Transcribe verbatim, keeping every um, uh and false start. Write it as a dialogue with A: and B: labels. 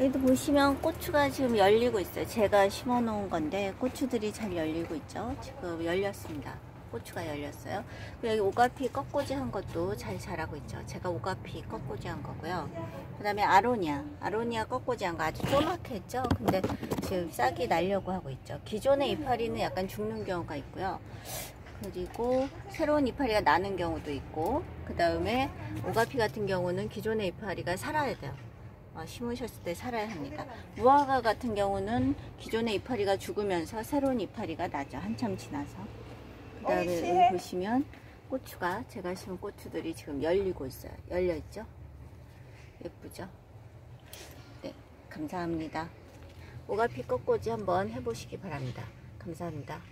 A: 여기도 보시면 고추가 지금 열리고 있어요. 제가 심어 놓은 건데 고추들이 잘 열리고 있죠. 지금 열렸습니다. 고추가 열렸어요. 여기 오가피 꺾꽂이 한 것도 잘 자라고 있죠. 제가 오가피 꺾꽂이 한 거고요. 그 다음에 아로니아 아로니아 꺾꽂이 한 거 아주 조그맣게 했죠. 근데 지금 싹이 나려고 하고 있죠. 기존의 이파리는 약간 죽는 경우가 있고요. 그리고 새로운 이파리가 나는 경우도 있고, 그 다음에 오가피 같은 경우는 기존의 이파리가 살아야 돼요. 어, 심으셨을 때 살아야 합니다. 무화과 같은 경우는 기존의 이파리가 죽으면서 새로운 이파리가 나죠. 한참 지나서. 그 다음에 여기 보시면 고추가, 제가 심은 고추들이 지금 열리고 있어요. 열려 있죠. 예쁘죠. 네, 감사합니다. 오가피 꺾꽂이 한번 해보시기 바랍니다. 감사합니다.